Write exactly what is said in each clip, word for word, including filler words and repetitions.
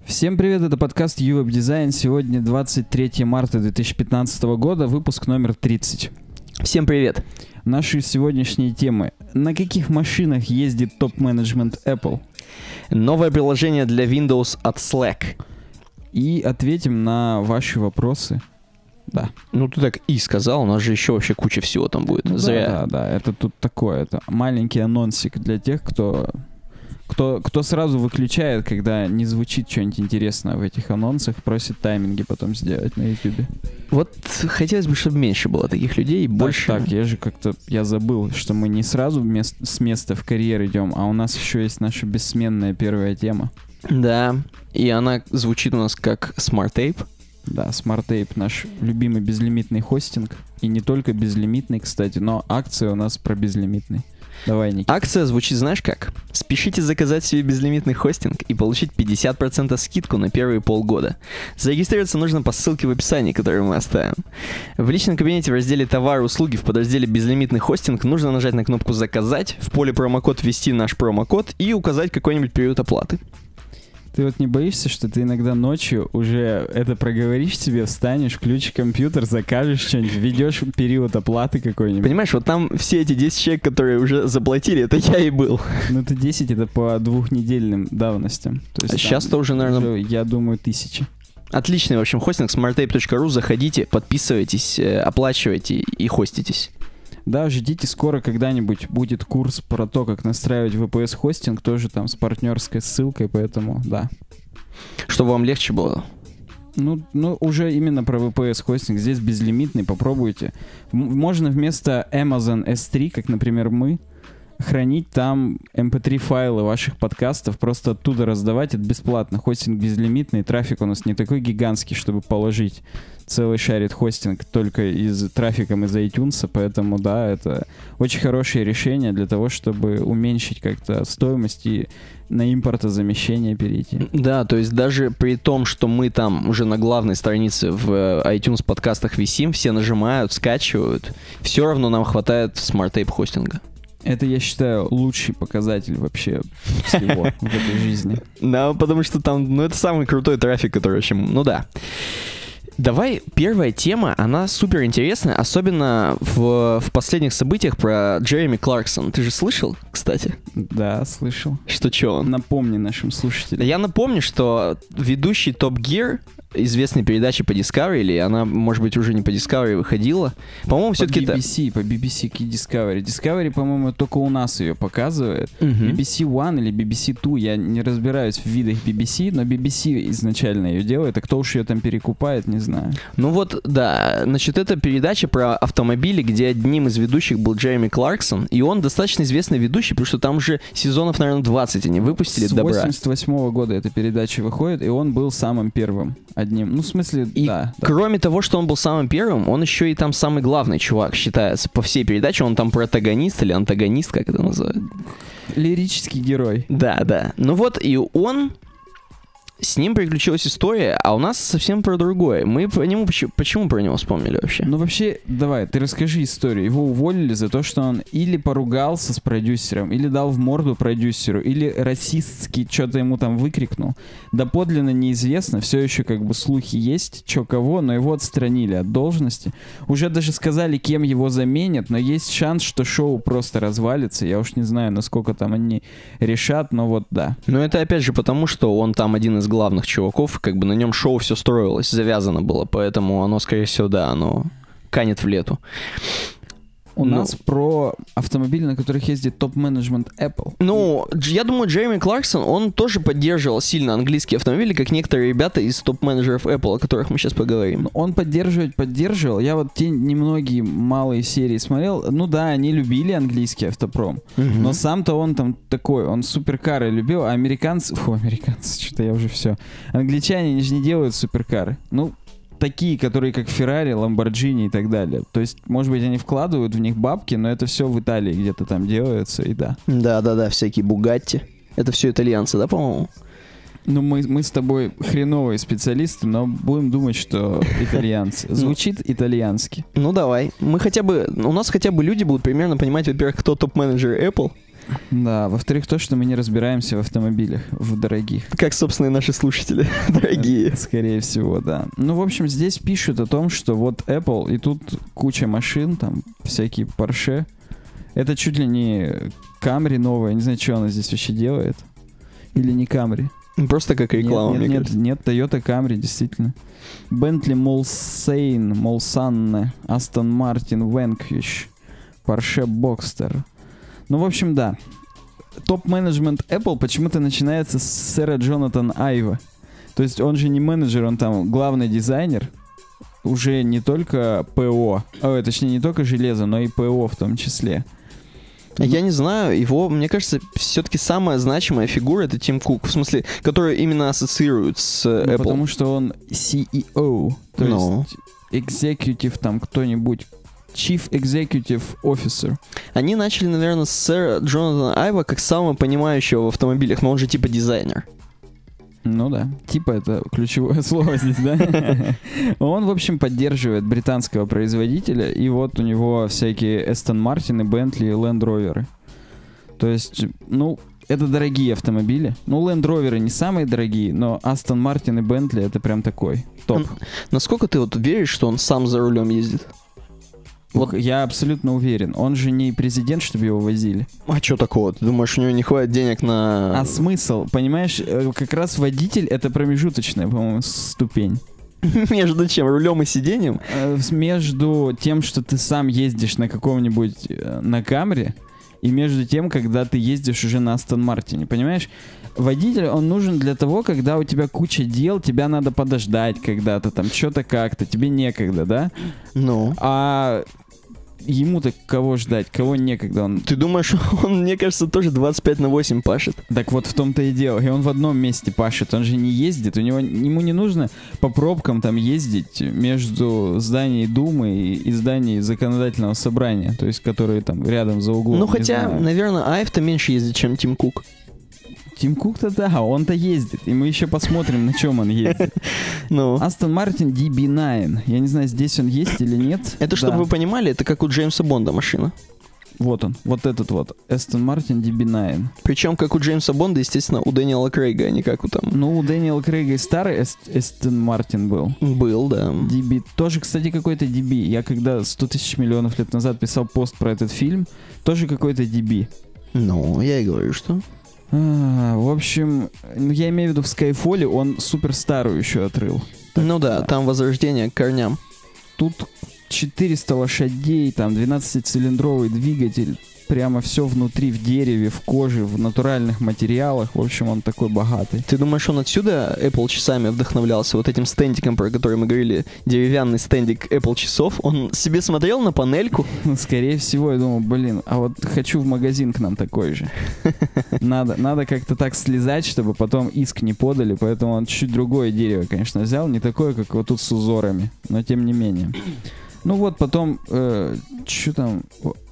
Всем привет, это подкаст YouWeb Design. Сегодня двадцать третье марта две тысячи пятнадцатого года, выпуск номер тридцать. Всем привет. Наши сегодняшние темы. На каких машинах ездит топ-менеджмент Apple? Новое приложение для Windows от Slack. И ответим на ваши вопросы. Да. Ну, ты так и сказал, у нас же еще вообще куча всего там будет. Ну, Зря. Да, да, да, это тут такое, это маленький анонсик для тех, кто... Кто, кто сразу выключает, когда не звучит что-нибудь интересное в этих анонсах, просит тайминги потом сделать на YouTube. Вот хотелось бы, чтобы меньше было таких людей, и больше... Так, так, я же как-то, я забыл, что мы не сразу мест, с места в карьер идем, а у нас еще есть наша бессменная первая тема. Да, и она звучит у нас как Smart Tape. Да, Smart Tape, наш любимый безлимитный хостинг. И не только безлимитный, кстати, но акция у нас про безлимитный. Давай, Никита. Акция звучит, знаешь как? Спешите заказать себе безлимитный хостинг и получить пятьдесят процентов скидку на первые полгода. Зарегистрироваться нужно по ссылке в описании, которую мы оставим. В личном кабинете в разделе «Товары и услуги» в подразделе «Безлимитный хостинг» нужно нажать на кнопку «Заказать», в поле «Промокод» ввести наш промокод и указать какой-нибудь период оплаты. Ты вот не боишься, что ты иногда ночью уже это проговоришь себе, встанешь, включишь компьютер, закажешь что-нибудь, введешь период оплаты какой-нибудь? Понимаешь, вот там все эти десять человек, которые уже заплатили, это я и был. Ну, это десять, это по двухнедельным давностям. То есть, а сейчас-то уже, наверное... Уже, я думаю, тысячи. Отличный, в общем, хостинг, смарт тейп точка ру, заходите, подписывайтесь, оплачивайте и хоститесь. Да, ждите, скоро когда-нибудь будет курс про то, как настраивать ви пи эс-хостинг, тоже там с партнерской ссылкой, поэтому да. Чтобы вам легче было. Ну, ну, уже именно про ви пи эс-хостинг. Здесь безлимитный, попробуйте. Можно вместо Amazon эс три, как, например, мы, хранить там эм пи три файлы ваших подкастов, просто оттуда раздавать, это бесплатно. Хостинг безлимитный, трафик у нас не такой гигантский, чтобы положить целый шарит хостинг только из трафиком из iTunes, поэтому, да, это очень хорошее решение для того, чтобы уменьшить как-то стоимость и на импортозамещение перейти. Да, то есть даже при том, что мы там уже на главной странице в iTunes подкастах висим, все нажимают, скачивают, все равно нам хватает Smart Tape хостинга. Это, я считаю, лучший показатель вообще всего в этой жизни. Да, потому что там, ну, это самый крутой трафик, который вообще, ну да. Давай, первая тема, она супер интересная, особенно в, в последних событиях про Джереми Кларксон. Ты же слышал, кстати? Да, слышал. Что, что он? Напомни нашим слушателям. Я напомню, что ведущий Top Gear, известной передачи по Discovery, или она, может быть, уже не по Discovery выходила. По-моему, все-таки это... би би си, по би би си Discovery. Discovery, по-моему, только у нас ее показывает. Uh-huh. би би си One или би би си Two, я не разбираюсь в видах би би си, но би би си изначально ее делает, а кто уж ее там перекупает, не знаю. Ну вот, да, значит, это передача про автомобили, где одним из ведущих был Джереми Кларксон, и он достаточно известный ведущий, потому что там уже сезонов, наверное, двадцать они выпустили С добра. С восемьдесят восьмого года эта передача выходит, и он был самым первым. Одним. Ну, в смысле, и да. Кроме да. того, что он был самым первым, он еще и там самый главный чувак считается. По всей передаче он там протагонист или антагонист, как это называют. Лирический герой. Да, да. Ну вот, и он... С ним приключилась история, а у нас совсем про другое. Мы по нему... Почему, почему про него вспомнили вообще? Ну, вообще, давай, ты расскажи историю. Его уволили за то, что он или поругался с продюсером, или дал в морду продюсеру, или расистски что-то ему там выкрикнул. Доподлинно неизвестно, все еще как бы слухи есть, чё кого, но его отстранили от должности. Уже даже сказали, кем его заменят, но есть шанс, что шоу просто развалится. Я уж не знаю, насколько там они решат, но вот да. Ну, это опять же потому, что он там один из главных чуваков, как бы на нем шоу все строилось, завязано было, поэтому оно, скорее всего, да, оно канет в лету. У ну, нас про автомобили, на которых ездит топ-менеджмент Apple. Ну, я думаю, Джереми Кларксон, он тоже поддерживал сильно английские автомобили, как некоторые ребята из топ-менеджеров Apple, о которых мы сейчас поговорим. Он поддерживать поддерживал. Я вот те немногие малые серии смотрел. Ну да, они любили английский автопром. Угу. Но сам-то он там такой, он суперкары любил, а американцы... Фу, американцы, что-то я уже все. Англичане, они же не делают суперкары. Ну, такие, которые как Ferrari, Lamborghini и так далее. То есть, может быть, они вкладывают в них бабки, но это все в Италии где-то там делается, и да. Да-да-да, всякие Бугатти. Это все итальянцы, да, по-моему? Ну, мы, мы с тобой хреновые специалисты, но будем думать, что итальянцы. Звучит итальянски. Ну, давай. Мы хотя бы... У нас хотя бы люди будут примерно понимать, во-первых, кто топ-менеджер Apple. Да, во-вторых, то, что мы не разбираемся в автомобилях, в дорогих. Как, собственно, и наши слушатели, дорогие. Скорее всего, да. Ну, в общем, здесь пишут о том, что вот Apple, и тут куча машин, там всякие Porsche. Это чуть ли не Camry новая, не знаю, что она здесь вообще делает. Или не Camry. Просто как реклама, нет, мне нет, кажется. Нет, Toyota Camry, действительно. Bentley Mulsanne, Mulsanne, Aston Martin Vanquish, Porsche Boxster. Ну, в общем, да. Топ-менеджмент Apple почему-то начинается с сэра Джонатана Айва. То есть он же не менеджер, он там главный дизайнер. Уже не только ПО, а, точнее, не только железо, но и ПО в том числе. Я не знаю, его, мне кажется, все-таки самая значимая фигура — это Тим Кук, в смысле, которую именно ассоциируют с Ну, Apple. потому что он си и о, то No. есть executive там кто-нибудь, Chief Executive Officer. Они начали, наверное, с сэра Джонатана Айва как самого понимающего в автомобилях, но он же типа дизайнер. Ну да, типа это ключевое слово здесь, да? Он, в общем, поддерживает британского производителя, и вот у него всякие Aston Martin, Bentley, Land Rover. То есть, ну, это дорогие автомобили. Ну, Land Rover не самые дорогие, но Aston Martin и Bentley это прям такой топ. Насколько ты вот веришь, что он сам за рулем ездит? Вот я абсолютно уверен. Он же не президент, чтобы его возили. А что такого? Ты думаешь, у него не хватит денег на... А смысл? Понимаешь, э, как раз водитель — это промежуточная, по-моему, ступень. Между чем? Рулем и сиденьем? Э, Между тем, что ты сам ездишь на каком-нибудь, э, на Камри, и между тем, когда ты ездишь уже на Астон Мартине, понимаешь? Водитель, он нужен для того, когда у тебя куча дел, тебя надо подождать когда-то, там, что-то как-то, тебе некогда, да? Ну. А ему-то кого ждать, кого некогда? Он... Ты думаешь, он, мне кажется, тоже двадцать пять на восемь пашет? Так вот в том-то и дело. И он в одном месте пашет, он же не ездит, у него, ему не нужно по пробкам там ездить между зданием Думы и, и зданием законодательного собрания, то есть которые там рядом за углом. Ну, не хотя, знаю. наверное, Айв-то меньше ездит, чем Тим Кук. Тим Кук-то да, он-то ездит, и мы еще посмотрим, на чем он ездит. Ну. Астон Мартин ди би девять. Я не знаю, здесь он есть или нет. Это, чтобы Да. вы понимали, это как у Джеймса Бонда машина. Вот он, вот этот вот. Астон Мартин ди би девять. Причем, как у Джеймса Бонда, естественно, у Дэниела Крейга, а не как у там... Ну, у Дэниела Крейга и старый Астон Мартин был. Был, да. ди би. Тоже, кстати, какой-то ди би. Я когда сто тысяч миллионов лет назад писал пост про этот фильм, тоже какой-то ди би. Ну, я и говорю, что... А, в общем, ну, я имею в виду в Skyfall он супер старую еще отрыл. Так, ну да, да. там возрождение к корням. Тут четыреста лошадей, там двенадцатицилиндровый двигатель, прямо все внутри, в дереве, в коже, в натуральных материалах. В общем, он такой богатый. Ты думаешь, он отсюда Apple часами вдохновлялся? Вот этим стендиком, про который мы говорили, деревянный стендик Apple часов. Он себе смотрел на панельку? Скорее всего, я думал, блин, а вот хочу в магазин к нам такой же. Надо, надо как-то так слезать, чтобы потом иск не подали, поэтому он чуть другое дерево, конечно, взял, не такое, как вот тут с узорами, но тем не менее. Ну вот, потом, э, что там...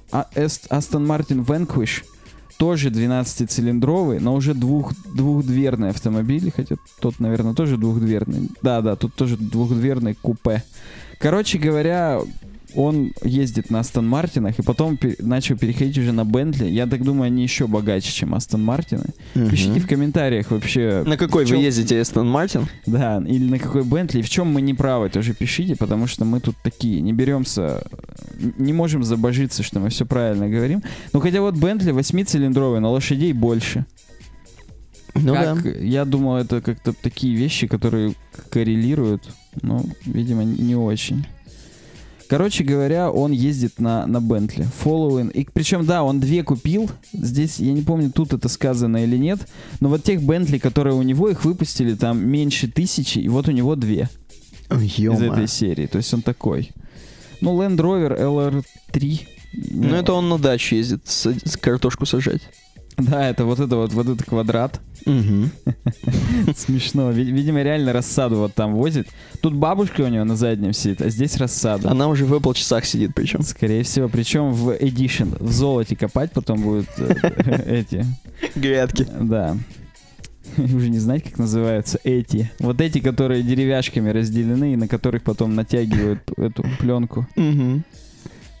Aston Martin Vanquish тоже двенадцатицилиндровый, но уже двух, двухдверный автомобиль, хотя тот, наверное, тоже двухдверный. Да-да, тут тоже двухдверный купе. Короче говоря, он ездит на Астон Мартинах и потом пер- начал переходить уже на Бентли. Я так думаю, они еще богаче, чем Астон Мартины. Мгм. Пишите в комментариях вообще... На какой в чем- вы ездите, Астон Мартин? Да, или на какой Бентли. В чем мы не правы, тоже пишите, потому что мы тут такие, не беремся, не можем забожиться, что мы все правильно говорим. Ну, хотя вот Бентли восьмицилиндровый, но лошадей больше. Ну Как, да. я думал, это как-то такие вещи, которые коррелируют, но, видимо, не очень. Короче говоря, он ездит на, на Бентли. Following. И причем, да, он две купил. Здесь, я не помню, тут это сказано или нет. Но вот тех Бентли, которые у него, их выпустили там меньше тысячи, и вот у него две Ой, из ё-моё. этой серии. То есть он такой. Ну, Land Rover эл ар три. Ну это он на дачу ездит, с, с картошку сажать. Да, это вот это вот, вот этот квадрат. Угу. Смешно. Ви- Видимо, реально рассаду вот там возит. Тут бабушка у него на заднем сидит, а здесь рассада. Она уже в Apple часах сидит причем. Скорее всего. Причем в Edition. В золоте копать потом будут э, эти. Грядки. Да. Уже не знать, как называются эти. Вот эти, которые деревяшками разделены, и на которых потом натягивают эту пленку. Угу.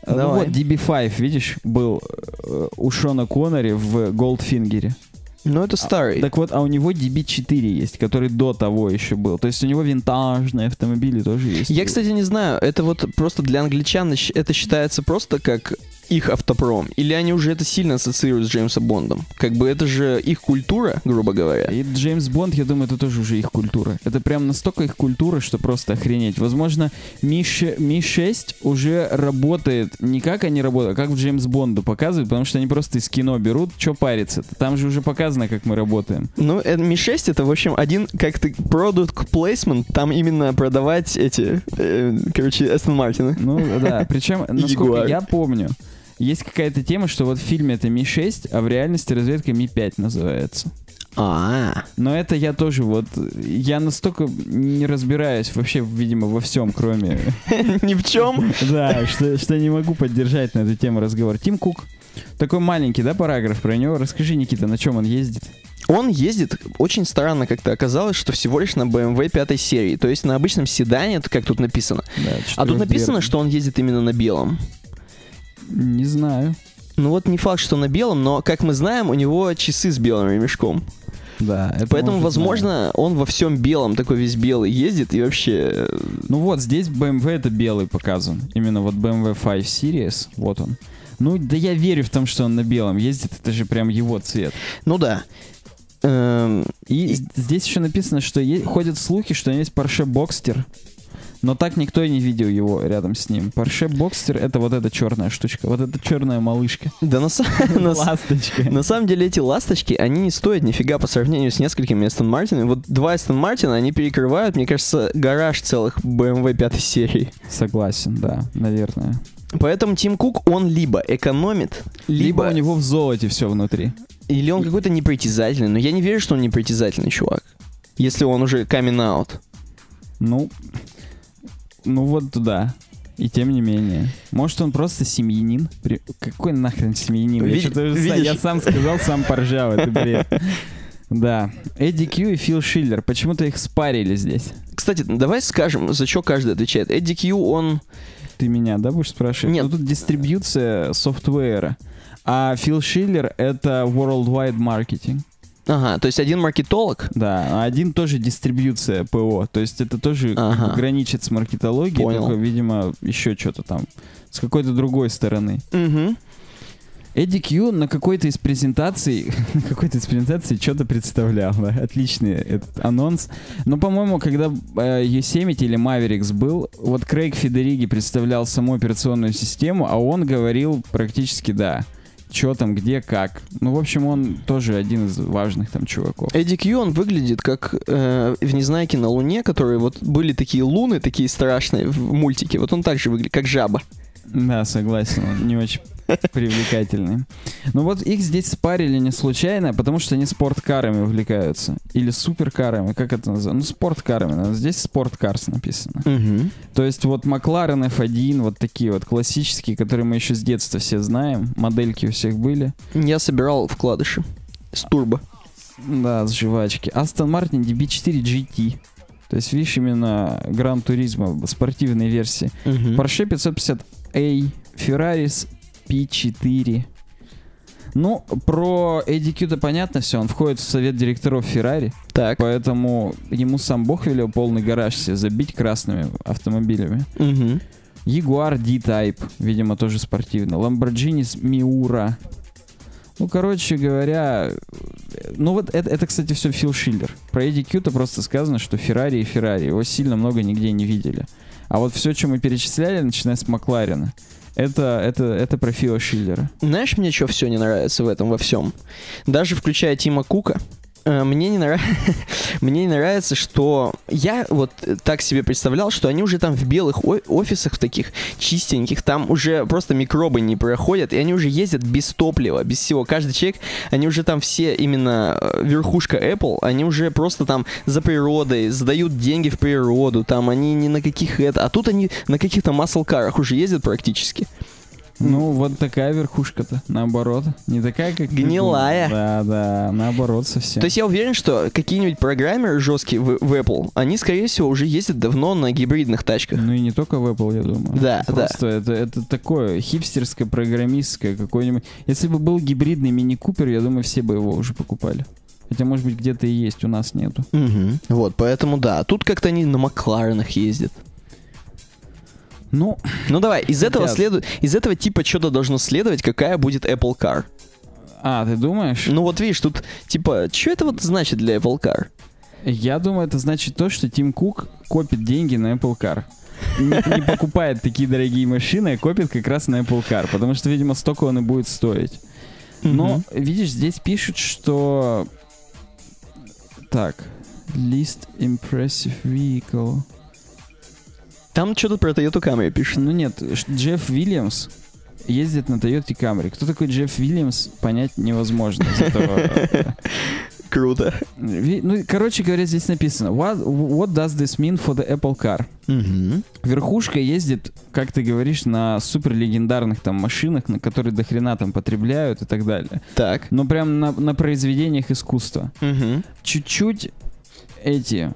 Ну Давай. вот ди би пять, видишь, был э, у Шона Коннери в Goldfinger'е. Ну, это старый. Так вот, а у него ди би четыре есть, который до того еще был. То есть у него винтажные автомобили тоже есть. Я, кстати, не знаю, это вот просто для англичан щ- это считается просто как их автопром, или они уже это сильно ассоциируют с Джеймсом Бондом? Как бы это же их культура, грубо говоря. И Джеймс Бонд, я думаю, это тоже уже их культура. Это прям настолько их культура, что просто охренеть. Возможно, Ми шесть уже работает не как они работают, а как в Джеймс Бонду показывают, потому что они просто из кино берут, что париться. Там же уже показано, как мы работаем. Ну, э, Ми шесть это, в общем, один как-то product placement, там именно продавать эти, э, короче, Астон Мартины. Ну да, причем, насколько Ягуар. я помню, есть какая-то тема, что вот в фильме это Ми шесть, а в реальности разведка Ми пять называется. А, Но это я тоже вот... Я настолько не разбираюсь вообще, видимо, во всем, кроме... ни в чем. Да, что, что не могу поддержать на эту тему разговор. Тим Кук. Такой маленький, да, параграф про него. Расскажи, Никита, на чем он ездит? Он ездит, очень странно как-то оказалось, что всего лишь на бэ эм вэ пятой серии, то есть на обычном седане, как тут написано. Да, А тут написано, четырёхдверный. что он ездит именно на белом. Не знаю. Ну вот не факт, что на белом, но, как мы знаем, у него часы с белым ремешком. Да, это Поэтому, может, возможно, знаю. он во всем белом, такой весь белый ездит и вообще... Ну вот, здесь бэ эм вэ это белый показан. Именно вот бэ эм вэ пять Series, вот он. Ну, да я верю в том, что он на белом ездит. Это же прям его цвет. Ну да. Эм, И, И- с- здесь еще написано, что е- ходят слухи, что есть Porsche Boxster. Но так никто и не видел его рядом с ним. Porsche Boxster — это вот эта черная штучка. Вот эта черная малышка. Да на, са- на с- Ласточка. на самом деле эти ласточки, они не стоят нифига по сравнению с несколькими Астон Мартинами. Вот два Астон Мартина, они перекрывают, мне кажется, гараж целых бэ эм вэ пятой серии. Согласен, да, наверное. Поэтому Тим Кук, он либо экономит, Либо, либо... у него в золоте все внутри. Или он какой-то непритязательный. Но я не верю, что он непритязательный чувак. Если он уже coming out. Ну, ну вот да. И тем не менее. Может, он просто семьянин? При- Какой нахрен семьянин? Я, Види- что-то уже са- видишь? я сам сказал, сам поржал. Это бред. Да. Эдди Кью и Фил Шиллер. Почему-то их спарили здесь. Кстати, давай скажем, за что каждый отвечает. Эдди Кью, он... Ты меня, да, будешь спрашивать? Нет. Ну, тут дистрибьюция софтвера. А Фил Шиллер — это worldwide marketing. Ага, то есть один маркетолог. Да, а один тоже дистрибьюция ПО. То есть это тоже Ага. граничит с маркетологией, Понял. только, видимо, еще что-то там. С какой-то другой стороны. Угу. Эдди Кью на какой-то из презентаций, на какой-то из презентаций что-то представлял, да, отличный этот анонс. Но, по-моему, когда э, Yosemite или Mavericks был, вот Крейг Федериги представлял саму операционную систему, а он говорил практически, да, что там, где, как. Ну, в общем, он тоже один из важных там чуваков. Эдди Кью, он выглядит как э, в «Незнайке на Луне», которые вот были такие луны, такие страшные в мультике. Вот он также выглядит, как жаба. Да, согласен, он не очень привлекательный. Ну вот их здесь спарили не случайно, потому что они спорткарами увлекаются. Или суперкарами, как это называется? Ну, спорткарами. наверное. Здесь спорткарс написано. Угу. То есть вот Макларен эф один, вот такие вот классические, которые мы еще с детства все знаем. Модельки у всех были. Я собирал вкладыши с турбо. Да, с жвачки. Астон Мартин ди би четыре джи ти. То есть, видишь, именно Гран Туризмо, спортивные версии. Угу. Porsche пятьсот пятьдесят эй, Ferraris пи четыре. Ну, про Эдди Кью-то понятно все. Он входит в совет директоров Ferrari, Так. поэтому ему сам Бог велел полный гараж себе забить красными автомобилями. Угу. Jaguar D-Type, видимо, тоже спортивный. Lamborghini Miura. Ну, короче говоря, ну вот это, это кстати, все Фил Шиллер. Про Эдди Кью-то просто сказано, что Ferrari и Ferrari. Его сильно много нигде не видели. А вот все, что мы перечисляли, начиная с Макларена, это, это, это про Фила Шиллера. Знаешь, мне что все не нравится в этом во всем? Даже включая Тима Кука, э, мне не нравится, мне не нравится, что я вот так себе представлял, что они уже там в белых о- офисах, в таких чистеньких, там уже просто микробы не проходят, и они уже ездят без топлива, без всего. Каждый человек, они уже там все именно э, верхушка Apple, они уже просто там за природой, сдают деньги в природу, там они ни на каких это, а тут они на каких-то маслкарах уже ездят практически. Ну, вот такая верхушка-то, наоборот. Не такая, как... Гнилая. Да, да, наоборот совсем. То есть я уверен, что какие-нибудь программеры жесткие в, в Apple, они, скорее всего, уже ездят давно на гибридных тачках. Ну и не только в Apple, я думаю. Да, Просто да. это, это такое хипстерское, программистское какое-нибудь... Если бы был гибридный мини-купер, я думаю, все бы его уже покупали. Хотя, может быть, где-то и есть, у нас нету. Угу. Вот, поэтому да. Тут как-то они на Макларенах ездят. Ну, Ну давай, из Хотят. этого следует, из этого типа что-то должно следовать, какая будет Apple Car. а, ты думаешь? Ну вот видишь, тут типа, что это вот значит для Apple Car? Я думаю, это значит то, что Тим Кук копит деньги на Apple Car. Не, не покупает такие дорогие машины, а копит как раз на Apple Car, потому что, видимо, столько он и будет стоить. Но, Мгм. видишь, здесь пишут, что... Так, Least Impressive Vehicle. Там что-то про Toyota Camry пишет. Ну нет, ш- Джефф Уильямс ездит на Toyota Camry. Кто такой Джефф Уильямс, понять невозможно. из этого. Круто. Ви- Ну, короче говоря, здесь написано what, what does this mean for the Apple Car? Мгм. Верхушка ездит, как ты говоришь, на супер легендарных там машинах, на которые до хрена там потребляют и так далее. Так. Но прям на, на произведениях искусства. Мгм. Чуть-чуть эти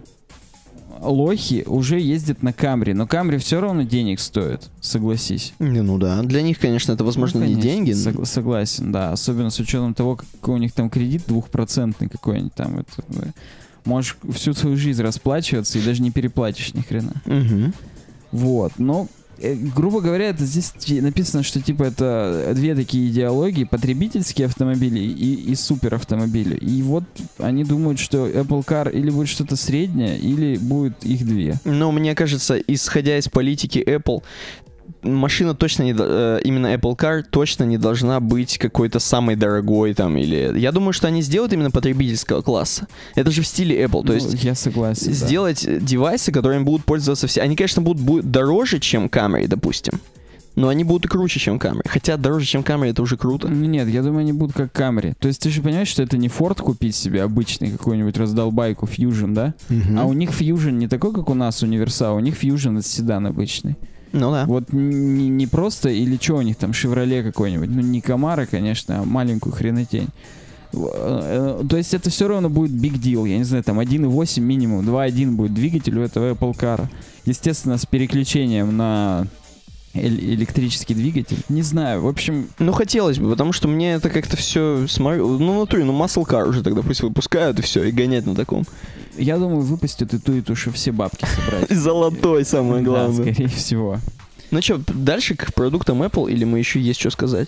лохи уже ездят на Камри, но Камри все равно денег стоит, согласись. Не, ну да. Для них, конечно, это, возможно, Ну, не конечно, деньги. согла- согласен, да. Особенно с учетом того, какой у них там кредит двухпроцентный какой-нибудь там. Это, да. Можешь всю свою жизнь расплачиваться и даже не переплатишь ни хрена. Мгм. Вот, но, э, грубо говоря, это здесь ти- написано, что типа это две такие идеологии, потребительские автомобили и, и суперавтомобили. И вот они думают, что Apple Car или будет что-то среднее, или будет их две. Но мне кажется, исходя из политики Apple, машина точно не... до- э, именно Apple Car точно не должна быть какой-то самой дорогой там или... Я думаю, что они сделают именно потребительского класса. Это же в стиле Apple. То Ну, есть я согласен. да. сделать э, девайсы, которыми будут пользоваться все... Они, конечно, будут, будут дороже, чем Camry, допустим. Но они будут и круче, чем Camry. Хотя дороже, чем Camry, это уже круто. Ну, нет, я думаю, они будут как Camry. То есть ты же понимаешь, что это не Ford купить себе обычный какой-нибудь раздолбайку Fusion, да? А у них Fusion не такой, как у нас универсал, у них Fusion это седан обычный. Ну да. Вот не, не просто, или что у них там, Шевроле какой-нибудь, ну не Камара, конечно, а маленькую хренотень. В- э, То есть это все равно будет big deal, я не знаю, там один и восемь минимум, два и один будет двигатель у этого Apple Car. Естественно, с переключением на эль- электрический двигатель. Не знаю, в общем, Ну, хотелось бы, потому что мне это как-то все смотрю... Ну, в натуре, ну, Muscle Car уже тогда пусть выпускают и все, и гонять на таком. я думаю, выпустят и ту, и ту, чтобы все бабки собрать. Золотой, самое Да, главное. скорее всего. Ну что, дальше к продуктам Apple, или мы еще есть что сказать?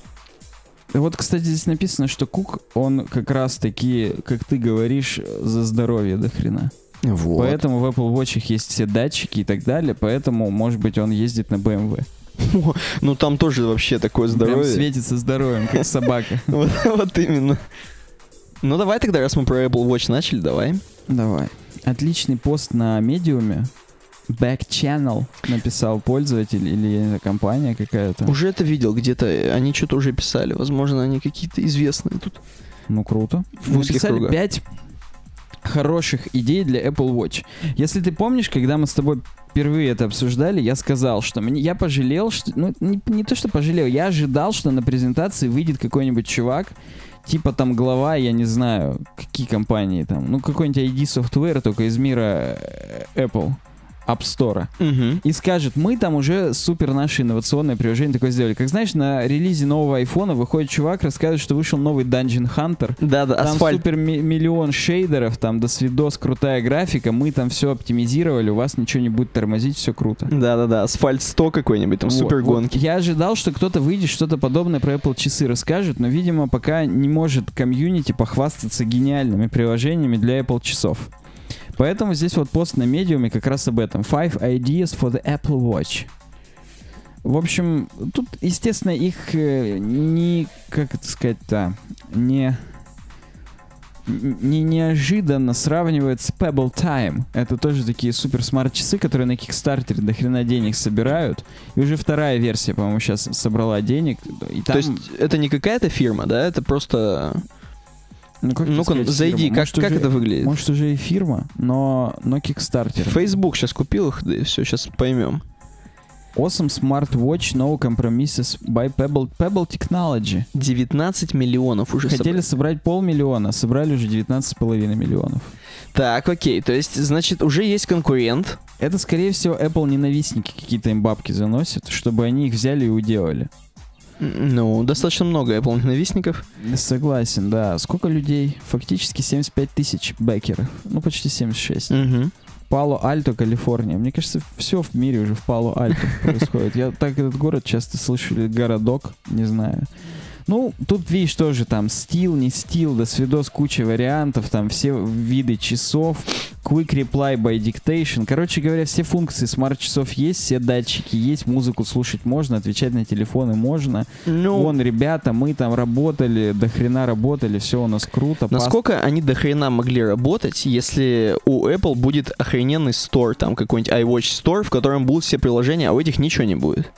Вот, кстати, здесь написано, что Кук, он как раз таки, как ты говоришь, за здоровье до хрена. Вот. Поэтому в Apple Watch есть все датчики и так далее, поэтому, может быть, он ездит на бэ эм вэ. Ну, там тоже вообще такое Прям здоровье. светится здоровьем, как собака. Вот, вот именно. Ну, давай тогда, раз мы про Apple Watch начали, давай. Давай. Отличный пост на медиуме. Back Channel написал пользователь или я не знаю, компания какая-то. Уже это видел где-то, они что-то уже писали. Возможно, они какие-то известные тут. Ну, круто. В узких Написали кругах. пять хороших идей для Apple Watch. Если ты помнишь, когда мы с тобой впервые это обсуждали, я сказал, что мне, я пожалел, что... Ну, не, не то, что пожалел, я ожидал, что на презентации выйдет какой-нибудь чувак, типа там глава, я не знаю, какие компании там, ну, какой-нибудь ай ди Software, только из мира э, Apple. App Store. Угу. И скажет, мы там уже супер наше инновационное приложение такое сделали. Как знаешь, на релизе нового айфона выходит чувак, рассказывает, что вышел новый Dungeon Hunter. Да-да, Там асфальт. супер ми- миллион шейдеров, там до свидос, крутая графика, мы там все оптимизировали, у вас ничего не будет тормозить, все круто. Да-да-да, асфальт сто какой-нибудь, там Вот, супер вот. гонки. Я ожидал, что кто-то выйдет, что-то подобное про Apple часы расскажет, но, видимо, пока не может комьюнити похвастаться гениальными приложениями для Apple часов. Поэтому здесь вот пост на медиуме как раз об этом. Five ideas for the Apple Watch. В общем, тут, естественно, их э, не, как это сказать-то, не, не неожиданно сравнивают с Pebble Time. Это тоже такие супер смарт-часы, которые на Kickstarter до хрена денег собирают. И уже вторая версия, по-моему, сейчас собрала денег. И там, То есть это не какая-то фирма, да? Это просто... ну, как Ну-ка, сказать, зайди, фирма? как, Может, как уже- это выглядит? Может, уже и фирма, но, но Kickstarter. Facebook сейчас купил их, да и все, сейчас поймем. Awesome smartwatch, no compromises by Pebble, Pebble Technology. девятнадцать миллионов уже Хотели собрали. собрать полмиллиона, собрали уже девятнадцать с половиной миллионов. Так, окей, то есть, значит, уже есть конкурент. Это, скорее всего, Apple ненавистники какие-то им бабки заносят, чтобы они их взяли и уделали. Ну, достаточно много Apple ненавистников. Согласен, да. Сколько людей? Фактически семьдесят пять тысяч бэкеров. Ну, почти семьдесят шесть. Угу. Пало-Альто, Калифорния. Мне кажется, все в мире уже в Пало-Альто происходит. Я так этот город часто слышу, или городок, не знаю. Ну, тут, видишь, тоже там стил, не стил, до свидос, куча вариантов, там все виды часов, Quick Reply by Dictation. Короче говоря, все функции смарт-часов есть, все датчики есть, музыку слушать можно, отвечать на телефоны можно. Ну, Вон, ребята, мы там работали, до хрена работали, все у нас круто. насколько пас... они до хрена могли работать, если у Apple будет охрененный стор, там какой-нибудь iWatch Store, в котором будут все приложения, а у этих ничего не будет?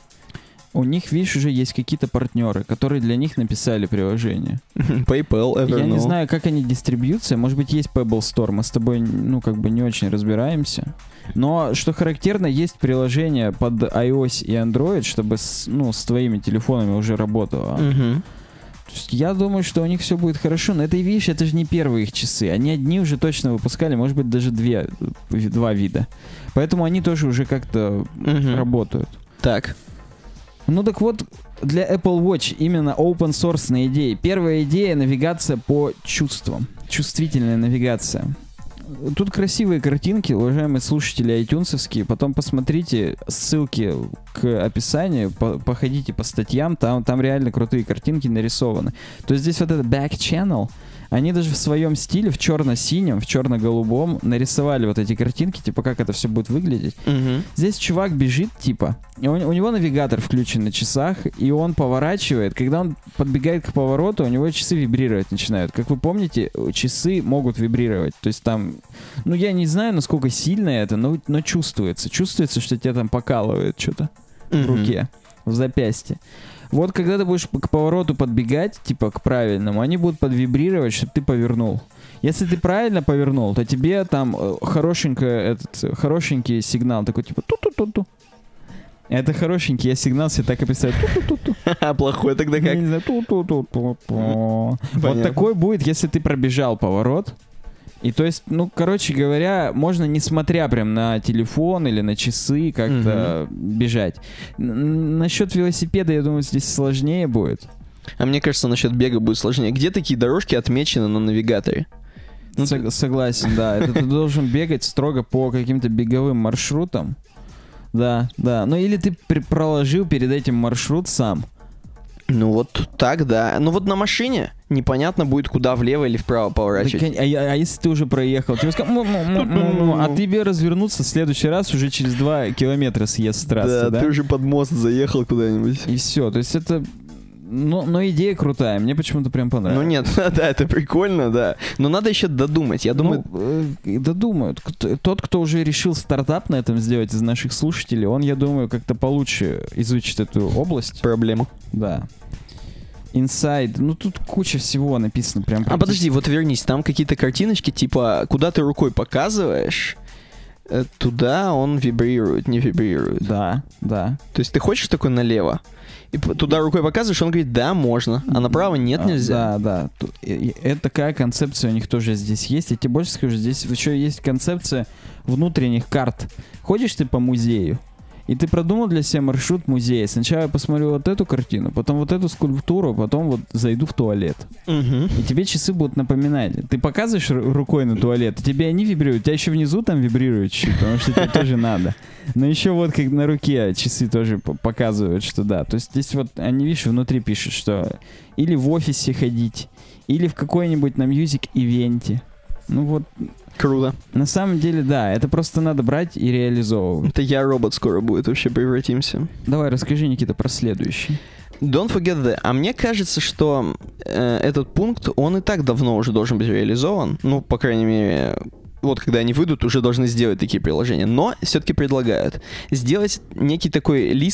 У них, видишь, уже есть какие-то партнеры, которые для них написали приложение. PayPal, Evernote. Я не знаю, как они дистрибьются. Может быть, есть Pebble Store. Мы с тобой, ну, как бы не очень разбираемся. Но, что характерно, есть приложение под iOS и Android, чтобы с, ну, с твоими телефонами уже работало. Угу. То есть я думаю, что у них все будет хорошо. Но это, видишь, это же не первые их часы. Они одни уже точно выпускали, может быть, даже две, два вида. Поэтому они тоже уже как-то Угу. работают. Так. Ну так вот, для Apple Watch именно open-source идеи. Первая идея — навигация по чувствам. Чувствительная навигация. Тут красивые картинки, уважаемые слушатели iTunes-овские. Потом посмотрите ссылки к описанию, по походите по статьям, там, там реально крутые картинки нарисованы. То есть здесь вот этот back channel, они даже в своем стиле, в черно-синем, в черно-голубом, нарисовали вот эти картинки, типа как это все будет выглядеть. Угу. Здесь чувак бежит, типа, и у, у него навигатор включен на часах, и он поворачивает. Когда он подбегает к повороту, у него часы вибрировать начинают. Как вы помните, часы могут вибрировать. То есть там, ну я не знаю, насколько сильно это, но, но чувствуется. Чувствуется, что тебя там покалывает что-то в руке, в запястье. Вот когда ты будешь к повороту подбегать, типа к правильному, они будут подвибрировать, чтобы ты повернул. Если ты правильно повернул, то тебе там хорошенько, этот, хорошенький сигнал, такой типа ту-ту-ту-ту. Это хорошенький, я сигнал себе так и представляю. Ту-ту-ту-ту. А плохой тогда как? Я не знаю, ту-ту-ту-ту-ту. Вот такой будет, если ты пробежал поворот. И то есть, ну, короче говоря, можно, не смотря прям на телефон или на часы, как-то угу. бежать. Н- насчет велосипеда, я думаю, здесь сложнее будет. А мне кажется, насчет бега будет сложнее. Где такие дорожки отмечены на навигаторе? Ну, Сог- согласен, да. Это ты должен бегать строго по каким-то беговым маршрутам. Да, да. Ну, или ты проложил перед этим маршрут сам. Ну вот так, да. Ну вот на машине непонятно будет, куда влево или вправо поворачивать. Так, а, а, а если ты уже проехал? Тебе скажут, а тебе развернуться в следующий раз уже через два километра съезд с трассы, да? Да, ты уже под мост заехал куда-нибудь. И все, то есть это... Но, но идея крутая, мне почему-то прям понравилось. Ну нет, да, это прикольно, да. Но надо еще додумать, я думаю... Ну, э, додумают. Кто, тот, кто уже решил стартап на этом сделать из наших слушателей, он, я думаю, как-то получше изучит эту область. Проблему. Да. Inside, ну тут куча всего написано прям. А подожди, вот вернись, там какие-то картиночки, типа, куда ты рукой показываешь, туда он вибрирует, не вибрирует. Да, да. То есть ты хочешь такой налево? И туда рукой показываешь, он говорит, да, можно, а направо нет, нельзя. Да, да. Это такая концепция у них тоже здесь есть. Я тебе больше скажу, здесь еще есть концепция внутренних карт. Ходишь ты по музею, и ты продумал для себя маршрут музея. Сначала я посмотрю вот эту картину, потом вот эту скульптуру, потом вот зайду в туалет. Угу. И тебе часы будут напоминать. Ты показываешь рукой на туалет, и тебе они вибрируют. У тебя еще внизу там вибрируют чуть, потому что тебе тоже надо. Но еще вот как на руке часы тоже показывают, что да. То есть здесь вот они, видишь, внутри пишут, что или в офисе ходить, или в какой-нибудь на мьюзик-ивенте. Ну вот... Круто. На самом деле, да, это просто надо брать и реализовывать. Это я робот скоро будет, вообще превратимся. Давай, расскажи, Никита, про следующий. Don't forget that. А мне кажется, что э, этот пункт, он и так давно уже должен быть реализован. Ну, по крайней мере, вот когда они выйдут, уже должны сделать такие приложения. Но все-таки предлагают сделать некий такой лист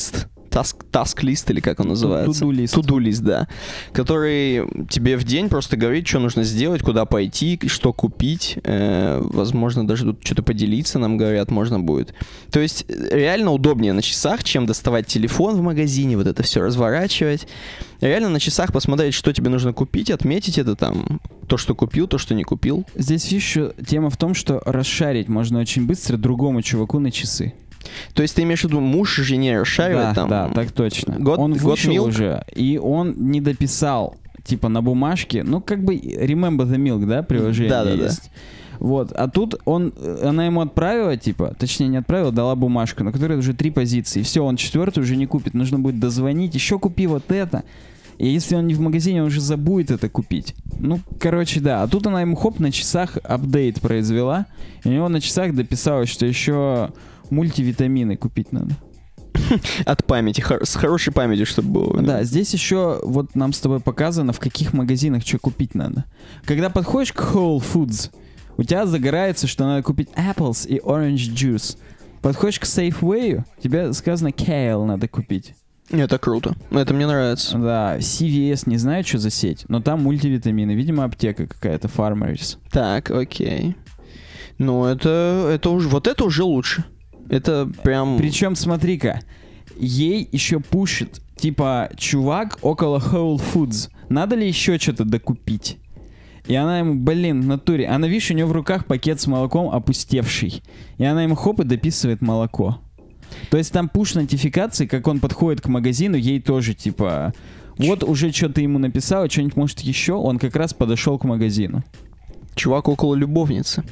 task, task list, или как он называется? To-do list. To-do list, да. Который тебе в день просто говорит, что нужно сделать, куда пойти, что купить. Э, возможно, даже тут что-то поделиться, нам говорят, можно будет. То есть реально удобнее на часах, чем доставать телефон в магазине, вот это все разворачивать. Реально на часах посмотреть, что тебе нужно купить, отметить это там, то, что купил, то, что не купил. Здесь еще тема в том, что расшарить можно очень быстро другому чуваку на часы. То есть ты имеешь в виду, муж жене расшаривает да, там? Да, так точно. God, он вышел God уже, и он не дописал, типа, на бумажке, ну, как бы Remember the Milk, да, приложение да, да, есть. Да. Вот, а тут он, она ему отправила, типа, точнее не отправила, дала бумажку, на которой уже три позиции. Все, он четвертую уже не купит, нужно будет дозвонить, еще купи вот это. И если он не в магазине, он уже забудет это купить. Ну, короче, да. А тут она ему, хоп, на часах апдейт произвела, и у него на часах дописалось, что еще мультивитамины купить надо. От памяти, с хорошей памятью, чтобы было. Да, здесь еще вот нам с тобой показано, в каких магазинах что купить надо. Когда подходишь к Whole Foods, у тебя загорается, что надо купить apples и orange juice. Подходишь к Safeway, тебе сказано kale надо купить. Это круто. Это мне нравится. Да, си ви эс, не знаю, что за сеть, но там мультивитамины. Видимо, аптека какая-то, Farmers. Так, окей. Ну, это, это уже, вот это уже лучше. Это прям... Причем, смотри-ка, ей еще пушит, типа, чувак около Whole Foods. Надо ли еще что-то докупить? И она ему, блин, в натуре. Она, видишь, у нее в руках пакет с молоком опустевший. И она ему хоп и дописывает молоко. То есть там пуш-нотификации, как он подходит к магазину, ей тоже, типа, вот уже что-то ему написала, что-нибудь, может, еще, он как раз подошел к магазину. Чувак около любовницы.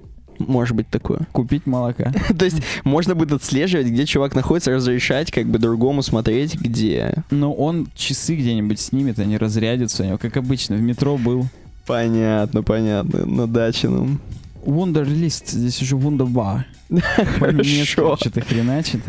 Может быть такое. Купить молока. То есть можно будет отслеживать, где чувак находится, разрешать как бы другому смотреть, где... Но он часы где-нибудь снимет, они разрядятся у него, как обычно, в метро был. Понятно, понятно. На даче, ну... Wunderlist, здесь уже Wunderbar. Хорошо. Что-то хреначит.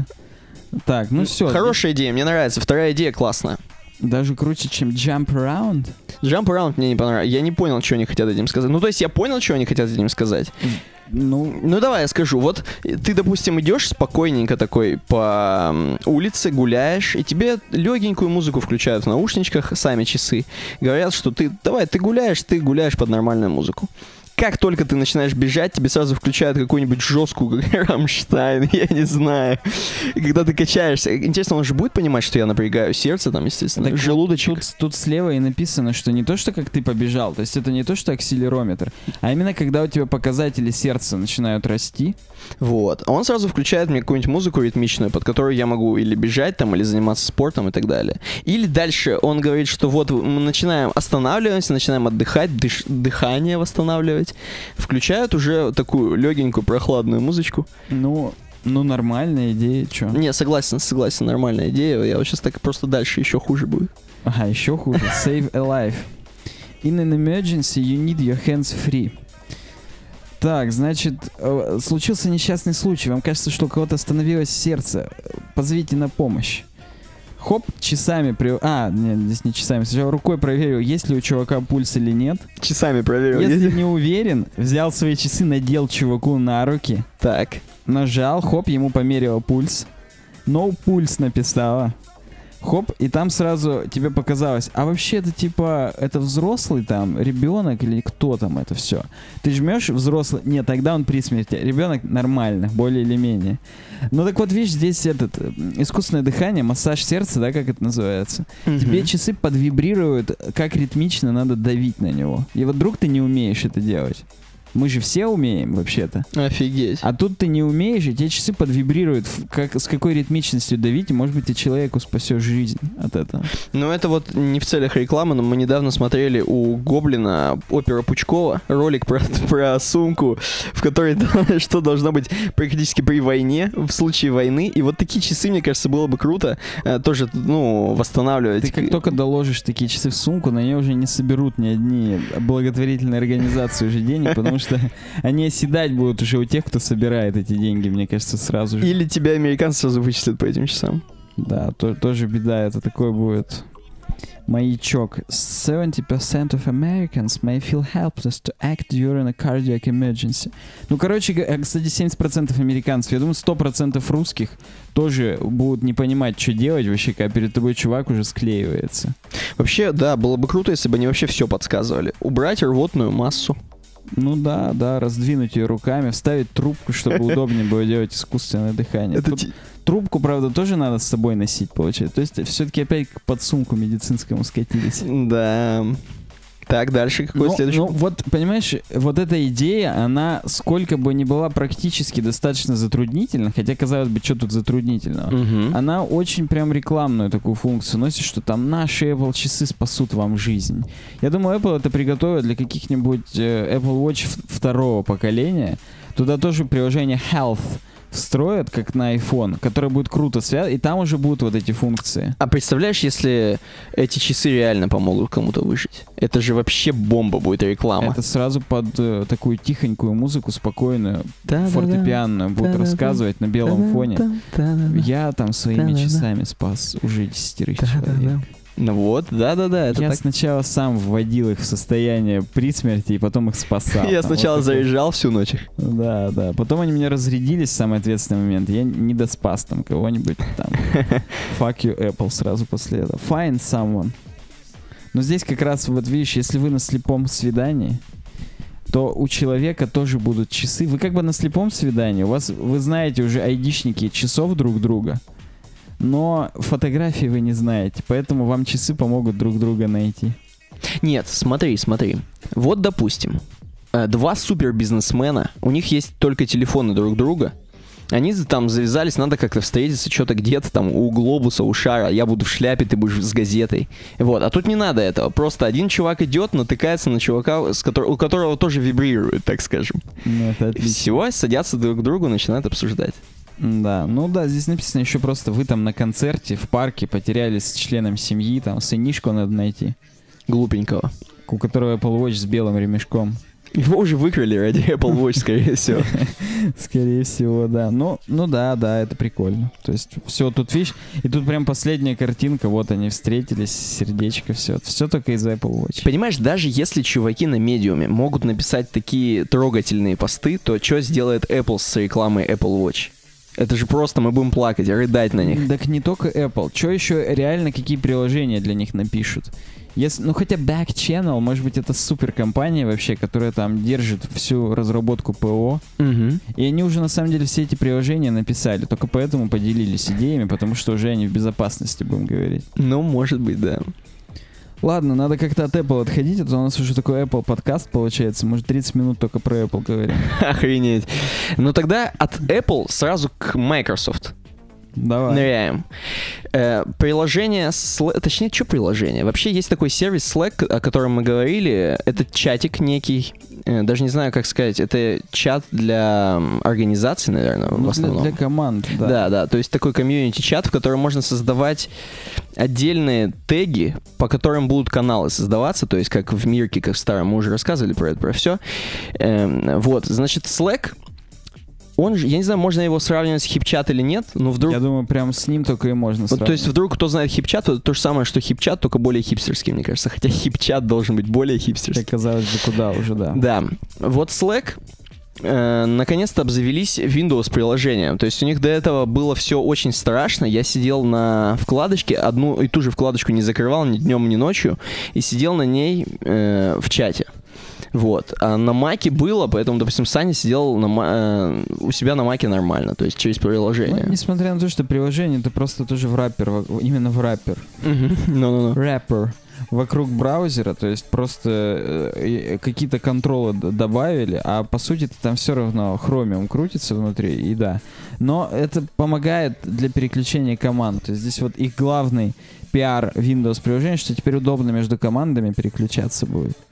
Так, ну все. Хорошая идея, мне нравится. Вторая идея классная. Даже круче, чем Jump Around? Jump Around мне не понравилось. Я не понял, что они хотят этим сказать. Ну, то есть я понял, что они хотят этим сказать. Ну, ну давай я скажу. Вот ты, допустим, идешь спокойненько такой по улице, гуляешь, и тебе легенькую музыку включают в наушничках, сами часы. Говорят, что ты, давай, ты гуляешь, ты гуляешь под нормальную музыку. Как только ты начинаешь бежать, тебе сразу включают какую-нибудь жесткую, как Рамштайн, я не знаю. И когда ты качаешься, интересно, он же будет понимать, что я напрягаю сердце там, естественно, так желудочек. Тут, тут слева и написано, что не то, что как ты побежал, то есть это не то, что акселерометр, а именно когда у тебя показатели сердца начинают расти. Вот. Он сразу включает мне какую-нибудь музыку ритмичную, под которую я могу или бежать там, или заниматься спортом и так далее. Или дальше он говорит, что вот мы начинаем останавливаться, начинаем отдыхать, дыш- дыхание восстанавливать. Включают уже такую легенькую, прохладную музычку. Ну, ну нормальная идея, чё? Не, согласен, согласен, нормальная идея. Я вот сейчас так просто дальше еще хуже будет. Ага, еще хуже. Save a life. In an emergency, you need your hands free. Так, значит, э, случился несчастный случай. Вам кажется, что у кого-то остановилось сердце. Позовите на помощь. Хоп, часами... При... А, нет, здесь не часами. Сначала рукой проверил, есть ли у чувака пульс или нет. Часами проверил. Если не уверен, взял свои часы, надел чуваку на руки. Так. Нажал, хоп, ему померила пульс. No пульс написала. Хоп, и там сразу тебе показалось, а вообще это типа, это взрослый там, ребенок или кто там это все? Ты жмешь взрослый, нет, тогда он при смерти. Ребенок нормально, более или менее. Ну так вот, видишь, здесь этот, искусственное дыхание, массаж сердца, да, как это называется. Mm-hmm. Тебе часы подвибрируют, как ритмично надо давить на него. И вот вдруг ты не умеешь это делать. Мы же все умеем, вообще-то. Офигеть. А тут ты не умеешь, и те часы подвибрируют, как, с какой ритмичностью давить, и, может быть, ты человеку спасешь жизнь от этого. Ну, это вот не в целях рекламы, но мы недавно смотрели у Гоблина опера Пучкова ролик про, про сумку, в которой что должно быть практически при войне, в случае войны. И вот такие часы, мне кажется, было бы круто э, тоже, ну, восстанавливать. Ты как только доложишь такие часы в сумку, на нее уже не соберут ни одни благотворительные организации уже денег, потому что они оседать будут уже у тех, кто собирает эти деньги, мне кажется, сразу же. Или тебя американцы сразу вычислят по этим часам. Да, то, тоже беда, это такое будет Маячок. seventy percent of Americans may feel helpless to act during a cardiac emergency. Ну, короче, кстати, семьдесят процентов американцев, я думаю, сто процентов русских тоже будут не понимать, что делать вообще, когда перед тобой чувак уже склеивается. Вообще, да, было бы круто, если бы они вообще все подсказывали. Убрать рвотную массу. Ну да, да, раздвинуть ее руками, вставить трубку, чтобы удобнее было делать искусственное дыхание. Это Тут трубку, правда, тоже надо с собой носить, получается. То есть все-таки опять к подсумку медицинскому скатились. Да. Так, дальше какой ну, следующий? Ну вот, понимаешь, вот эта идея, она сколько бы ни была практически достаточно затруднительна, хотя, казалось бы, что тут затруднительного, Угу. она очень прям рекламную такую функцию носит, что там наши Apple часы спасут вам жизнь. Я думаю, Apple это приготовит для каких-нибудь э, Apple Watch второго поколения. Туда тоже приложение Health встроят, как на iPhone, которое будет круто связано, и там уже будут вот эти функции. А представляешь, если эти часы реально помогут кому-то выжить? Это же вообще бомба будет, реклама. Это сразу под э, такую тихонькую музыку, спокойную, Да, фортепианную, да, будут да, рассказывать да, на белом да, фоне. да, да, да, Я там своими да, часами спас уже десятерых да, человек. да, да. Ну вот, да-да-да, это Я так. сначала сам вводил их в состояние при смерти, и потом их спасал. Я Там сначала вот такой- заряжал всю ночь их. Да, да. Потом они меня разрядились в самый ответственный момент. Я не доспас там кого-нибудь там. Fuck you, Apple, сразу после этого. Find someone. Но здесь как раз, вот видишь, если вы на слепом свидании, то у человека тоже будут часы. Вы как бы на слепом свидании, у вас, вы знаете уже айдишники часов друг друга, но фотографии вы не знаете, поэтому вам часы помогут друг друга найти. Нет, смотри, смотри. Вот, допустим, э, два супербизнесмена, у них есть только телефоны друг друга. Они там завязались, надо как-то встретиться, что-то где-то там у глобуса, у шара. Я буду в шляпе, ты будешь с газетой. Вот, а тут не надо этого. Просто один чувак идет, натыкается на чувака, с котор- у которого тоже вибрирует, так скажем. Ну, это И отлично. всего садятся друг к другу, начинают обсуждать. Да, ну да, здесь написано еще просто, вы там на концерте в парке потерялись с членом семьи, там сынишку надо найти, Глупенького. у которого Apple Watch с белым ремешком. Его уже выкрали ради Apple Watch, скорее всего. Скорее всего, да. Ну, ну да, да, это прикольно. То есть все тут, видишь, и тут прям последняя картинка, вот они встретились, сердечко, все. Все только из Apple Watch. Понимаешь, даже если чуваки на медиуме могут написать такие трогательные посты, то что сделает Apple с рекламой Apple Watch? Это же просто мы будем плакать, рыдать на них. Так не только Apple. Что еще реально, какие приложения для них напишут? Если, ну хотя Back Channel, может быть, это суперкомпания вообще, которая там держит всю разработку ПО. Угу. И они уже на самом деле все эти приложения написали, только поэтому поделились идеями, потому что уже они в безопасности, будем говорить. Ну, может быть, да. Ладно, надо как-то от Apple отходить, а то у нас уже такой Apple подкаст получается. Может, тридцать минут только про Apple говорим. Охренеть. Ну тогда от Apple сразу к Microsoft. Давай. Ныряем. Э, приложение, Slack, точнее, что приложение? Вообще есть такой сервис Slack, о котором мы говорили. Это чатик некий. Э, даже не знаю, как сказать. Это чат для организации, наверное, Ну, в для, основном. для команд, да. Да, да, то есть такой комьюнити-чат, в котором можно создавать отдельные теги, по которым будут каналы создаваться, то есть как в Мирке, как в старом, мы уже рассказывали про это, про все. Эм, вот, значит, Slack, он же, я не знаю, можно его сравнивать с HipChat или нет, но вдруг... Я думаю, прям с ним только и можно Вот, то есть сравнивать. вдруг кто знает HipChat, то, то же самое, что HipChat, только более хипстерский, мне кажется. Хотя HipChat должен быть более хипстерский. Как казалось бы, куда уже, да. Да. Вот Slack э, наконец-то обзавелись Windows-приложением. То есть у них до этого было все очень страшно. Я сидел на вкладочке, одну и ту же вкладочку не закрывал ни днем, ни ночью, и сидел на ней э, в чате. Вот. А на Маке было, поэтому, допустим, Саня сидел на, э, у себя на Маке нормально, то есть через приложение. Ну, несмотря на то, что приложение, это просто тоже в раппер, в- именно в раппер. Ну-ну-ну. Рэпер. Вокруг браузера, то есть просто э, какие-то контролы д- добавили, а по сути там все равно Chromium крутится внутри, и да. Но это помогает для переключения команд. То есть здесь вот их главный пиар Windows приложения, что теперь удобно между командами переключаться будет.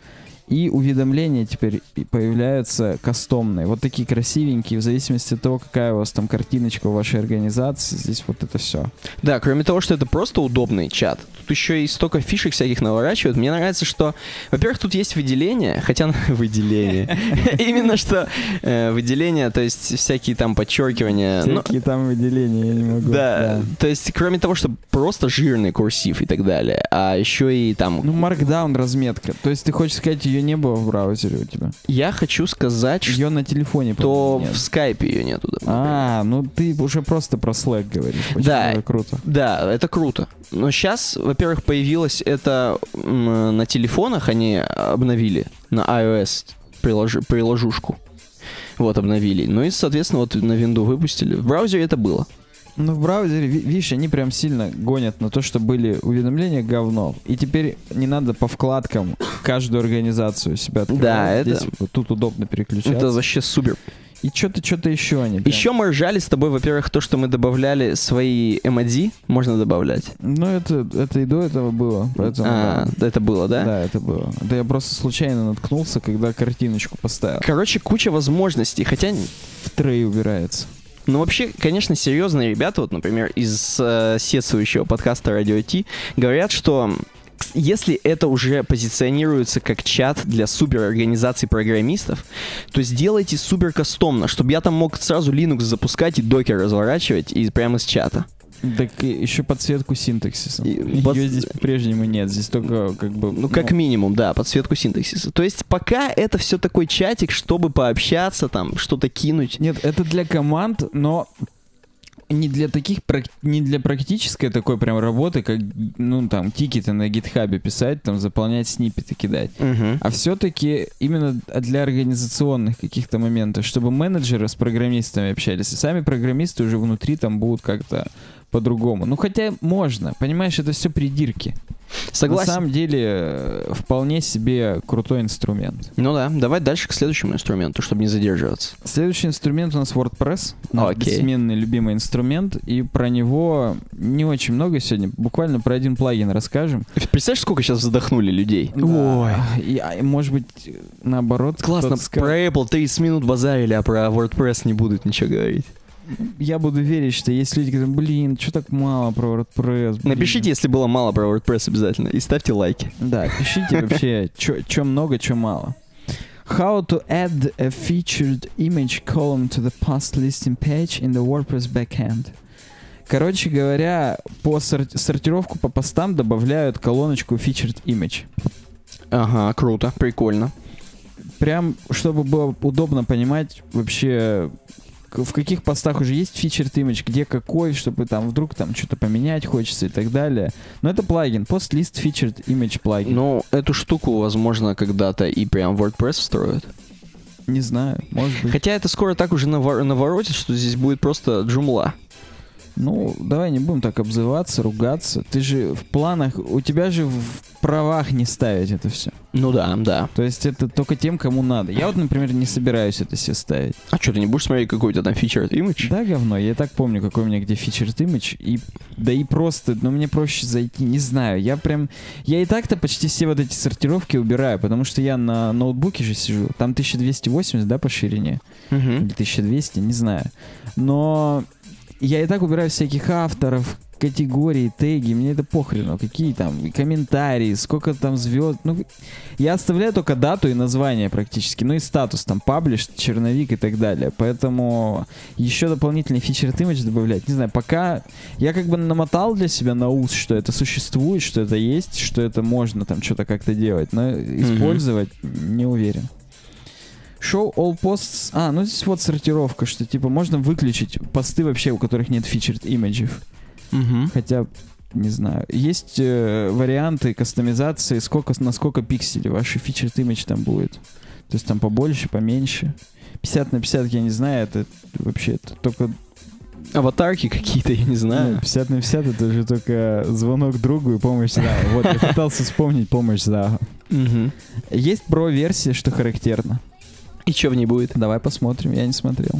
И уведомления теперь появляются кастомные. Вот такие красивенькие, в зависимости от того, какая у вас там картиночка у вашей организации. Здесь вот это все. Да, кроме того, что это просто удобный чат, тут еще и столько фишек всяких наворачивают. Мне нравится, что, во-первых, тут есть выделение, хотя выделение. Именно что выделение, то есть всякие там подчеркивания. Всякие там выделения, я не могу. Да, то есть кроме того, что просто жирный курсив и так далее, а еще и там... Ну, Markdown разметка. То есть ты хочешь сказать, ее не было в браузере у тебя? Я хочу сказать, что... Ее на телефоне, то в скайпе ее нету. А, ну ты уже просто про Slack говоришь. Да, это круто. Да, это круто. Но сейчас, во-первых, появилось это м, на телефонах, они обновили на iOS прилож... приложушку. Вот, обновили. Ну и, соответственно, вот на винду выпустили. В браузере это было. Ну, в браузере, видишь, они прям сильно гонят на то, что были уведомления говно. И теперь не надо по вкладкам каждую организацию себя открывать. Да, Здесь это... вот тут удобно переключаться. Это вообще супер. И что-то, что-то еще они. Прям... Еще мы ржали с тобой, во-первых, то, что мы добавляли свои эмодзи, можно добавлять. Ну, это, это и до этого было. Поэтому, а, да. это было, да? Да, это было. Да я просто случайно наткнулся, когда картиночку поставил. Короче, куча возможностей, хотя... В трей убирается. Ну, вообще, конечно, серьезные ребята, вот, например, из э, сетствующего подкаста Radio T, говорят, что если это уже позиционируется как чат для суперорганизаций программистов, то сделайте супер кастомно, чтобы я там мог сразу Linux запускать и докер разворачивать и прямо из чата. Так еще подсветку синтаксиса. И Ее под... здесь по-прежнему нет. Здесь только как бы... Ну, как ну... минимум, да, подсветку синтаксиса. То есть пока это все такой чатик, чтобы пообщаться, там, что-то кинуть. Нет, это для команд, но не для таких, не для практической такой прям работы, как, ну, там, тикеты на гитхабе писать, там, заполнять сниппеты, кидать. Угу. А все-таки именно для организационных каких-то моментов, чтобы менеджеры с программистами общались, и сами программисты уже внутри там будут как-то по-другому. Ну, хотя можно, понимаешь, это все придирки. Согласен. На самом деле, вполне себе крутой инструмент. Ну да, давай дальше к следующему инструменту, чтобы не задерживаться. Следующий инструмент у нас WordPress. Наш Окей. бессменный любимый инструмент. И про него не очень много сегодня. Буквально про один плагин расскажем. Представляешь, сколько сейчас вздохнули людей? Да. Ой. И, а, может быть, наоборот. Классно, про Apple тридцать минут базарили, а про WordPress не будут ничего говорить. Я буду верить, что есть люди, которые, блин, что так мало про WordPress. Блин. Напишите, если было мало про WordPress обязательно, и ставьте лайки. Да, пишите вообще, что много, что мало. How to add a featured image column to the post listing page in the WordPress backend. Короче говоря, по сор- сортировку по постам добавляют колоночку featured image. Ага, круто, прикольно. Прям, чтобы было удобно понимать вообще... В каких постах уже есть featured image, где какой, чтобы там вдруг там что-то поменять хочется и так далее. Но это плагин, post-list featured image плагин. Ну, эту штуку, возможно, когда-то и прям WordPress встроят. Не знаю, может быть. Хотя это скоро так уже навор- наворотит, что здесь будет просто джумла. Ну, давай не будем так обзываться, ругаться. Ты же в планах, у тебя же в правах не ставить это все. Ну да, да. То есть это только тем, кому надо. Я вот, например, не собираюсь это себе ставить. А что, ты не будешь смотреть, какой у тебя там featured image? Да, говно. Я и так помню, какой у меня где featured image. И, да и просто, ну, мне проще зайти, не знаю. Я прям, я и так-то почти все вот эти сортировки убираю, потому что я на ноутбуке же сижу. Там тысяча двести восемьдесят, да, по ширине? Угу. Или тысяча двести, не знаю. Но... Я и так убираю всяких авторов, категории, теги, мне это похрену, какие там комментарии, сколько там звезд. Ну, я оставляю только дату и название практически, ну и статус, там, паблиш, черновик и так далее. Поэтому еще дополнительный featured image добавлять, не знаю, пока я как бы намотал для себя на ус, что это существует, что это есть, что это можно там что-то как-то делать, но использовать mm-hmm. не уверен. Show all posts. А, ну здесь вот сортировка, что типа можно выключить посты вообще, у которых нет featured images. Угу. Хотя, не знаю. Есть э, варианты кастомизации, сколько, на сколько пикселей ваш featured image там будет. То есть там побольше, поменьше. пятьдесят на пятьдесят, я не знаю, это вообще это только... Аватарки какие-то, я не знаю. Нет, пятьдесят на пятьдесят это же только звонок другу и помощь за. Вот, я пытался вспомнить помощь за. Угу. Есть про-версия, что характерно. И что в ней будет? Давай посмотрим, я не смотрел.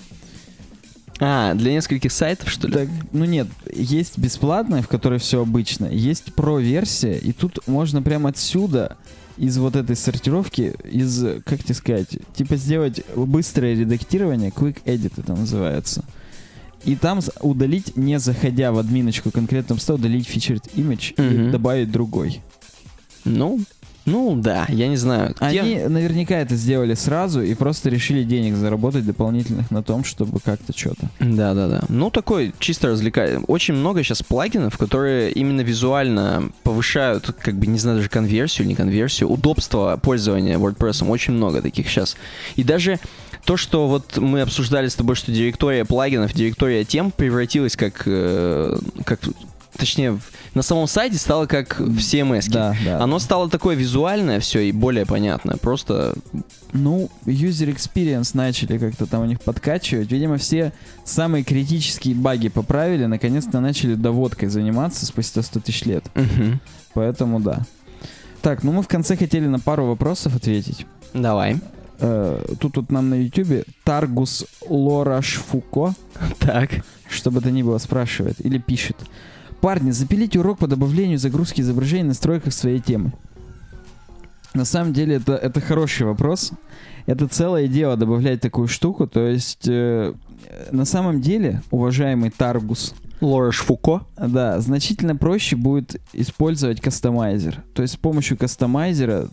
А, для нескольких сайтов, что ли? Так, ну нет, есть бесплатная, в которой все обычно, есть про-версия, и тут можно прямо отсюда из вот этой сортировки, из, как тебе сказать, типа сделать быстрое редактирование, quick edit это называется. И там удалить, не заходя в админочку конкретно, удалить featured image mm-hmm. и добавить другой. Ну, ну да, я не знаю. Они Те... наверняка это сделали сразу и просто решили денег заработать дополнительных на том, чтобы как-то что-то. Да-да-да. Ну, такой чисто развлекательный. Очень много сейчас плагинов, которые именно визуально повышают, как бы, не знаю, даже конверсию, не конверсию, удобство пользования WordPress. Очень много таких сейчас. И даже то, что вот мы обсуждали с тобой, что директория плагинов, директория тем превратилась как... Э, как точнее, на самом сайте стало как в си эм эс. Да, да. Оно стало такое визуальное все и более понятное. Просто... Ну, user experience начали как-то там у них подкачивать. Видимо, все самые критические баги поправили. Наконец-то начали доводкой заниматься спустя сто тысяч лет. Угу. Поэтому да. Так, ну мы в конце хотели на пару вопросов ответить. Давай. Э, тут вот нам на ютубе Таргус Лорашфуко. Так. Что бы то ни было, спрашивает или пишет. Парни, запилите урок по добавлению и загрузке изображений в настройках своей темы. На самом деле это, это хороший вопрос. Это целое дело добавлять такую штуку. То есть э, на самом деле, уважаемый Таргус Лорашфуко. Да, значительно проще будет использовать кастомайзер. То есть с помощью кастомайзера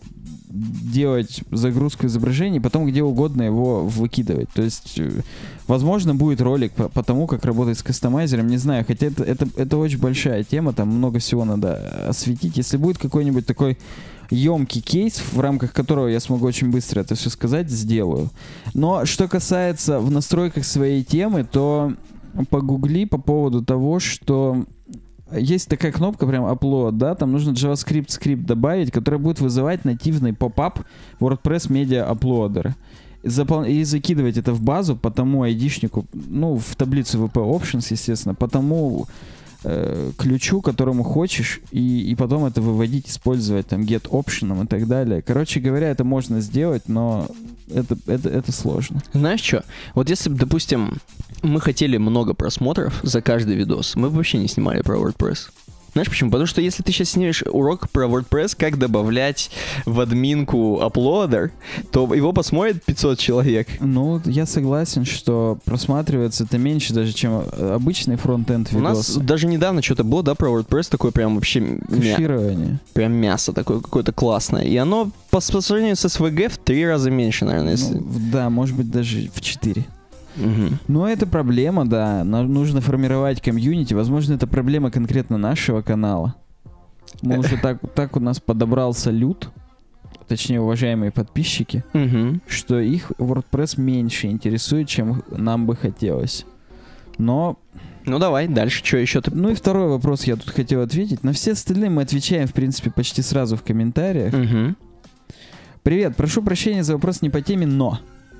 делать загрузку изображений, потом где угодно его выкидывать. То есть, возможно, будет ролик по, по тому, как работать с кастомайзером, не знаю, хотя это, это, это очень большая тема, там много всего надо осветить. Если будет какой-нибудь такой емкий кейс, в рамках которого я смогу очень быстро это все сказать, сделаю. Но что касается в настройках своей темы, то погугли по поводу того, что есть такая кнопка, прям upload, да, там нужно JavaScript скрипт добавить, который будет вызывать нативный поп-ап WordPress Media Uploader. Запол... И закидывать это в базу по тому айдишнику, ну, в таблицу ви пи Options, естественно, по тому э, ключу, которому хочешь, и, и потом это выводить, использовать там get option и так далее. Короче говоря, это можно сделать, но это, это, это сложно. Знаешь что? Вот если бы, допустим, мы хотели много просмотров за каждый видос, мы бы вообще не снимали про WordPress. Знаешь почему? Потому что если ты сейчас снимешь урок про WordPress, как добавлять в админку uploader, то его посмотрит пятьсот человек. Ну, я согласен, что просматривается это меньше даже, чем обычный фронт-энд видос. У нас даже недавно что-то было, да, про WordPress, такое прям вообще... Кэширование. Мя... Прям мясо такое какое-то классное. И оно по, по сравнению с эс ви джи в три раза меньше, наверное. Если... Ну, да, может быть, даже в четыре. Угу. Но это проблема, да. Нам нужно формировать комьюнити. Возможно, это проблема конкретно нашего канала. Мы уже так, так у нас подобрался люд, точнее, уважаемые подписчики, угу. что их WordPress меньше интересует, чем нам бы хотелось. Но... Ну давай, дальше, что еще ты... Ну и второй вопрос я тут хотел ответить. На все остальные мы отвечаем, в принципе, почти сразу в комментариях. Угу. Привет, прошу прощения за вопрос не по теме, но...